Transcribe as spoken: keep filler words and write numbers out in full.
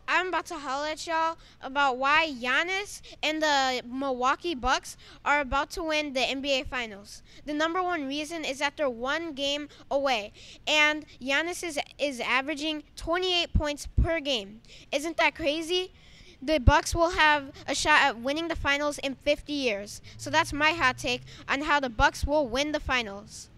I'm about to holler at y'all about why Giannis and the Milwaukee Bucks are about to win the N B A Finals. The number one reason is that they're one game away, and Giannis is, is averaging twenty-eight points per game. Isn't that crazy? The Bucks will have a shot at winning the finals in fifty years. So that's my hot take on how the Bucks will win the finals.